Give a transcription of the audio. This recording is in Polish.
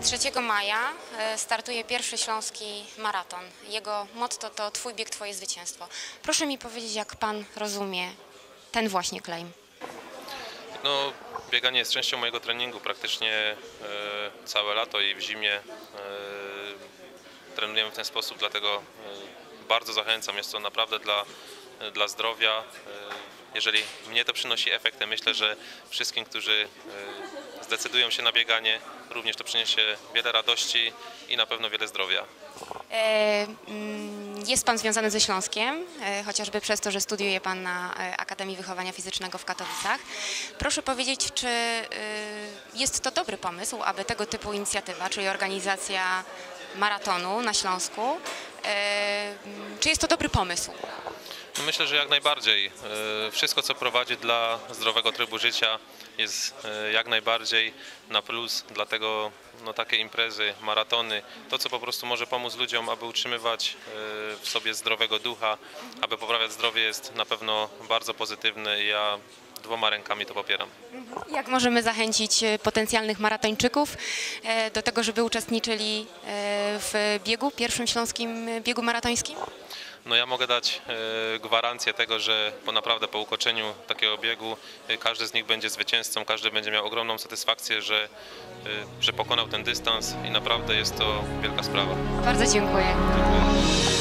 3 maja startuje pierwszy śląski maraton. Jego motto to Twój bieg, Twoje zwycięstwo. Proszę mi powiedzieć, jak Pan rozumie ten właśnie claim. No, bieganie jest częścią mojego treningu. Praktycznie całe lato i w zimie trenujemy w ten sposób, dlatego bardzo zachęcam. Jest to naprawdę dla zdrowia. Jeżeli mnie to przynosi efekt, myślę, że wszystkim, którzy zdecydują się na bieganie, również to przyniesie wiele radości i na pewno wiele zdrowia. Jest Pan związany ze Śląskiem, chociażby przez to, że studiuje Pan na Akademii Wychowania Fizycznego w Katowicach. Proszę powiedzieć, czy jest to dobry pomysł, aby tego typu inicjatywa, czyli organizacja maratonu na Śląsku, czy jest to dobry pomysł? Myślę, że jak najbardziej. Wszystko, co prowadzi dla zdrowego trybu życia, jest jak najbardziej na plus, dlatego takie imprezy, maratony, to co po prostu może pomóc ludziom, aby utrzymywać w sobie zdrowego ducha, aby poprawiać zdrowie, jest na pewno bardzo pozytywne i ja 2 rękami to popieram. Jak możemy zachęcić potencjalnych maratończyków do tego, żeby uczestniczyli w biegu, pierwszym śląskim biegu maratońskim? No ja mogę dać gwarancję tego, że naprawdę po ukończeniu takiego biegu każdy z nich będzie zwycięzcą, każdy będzie miał ogromną satysfakcję, że pokonał ten dystans i naprawdę jest to wielka sprawa. Bardzo dziękuję. Dziękuję.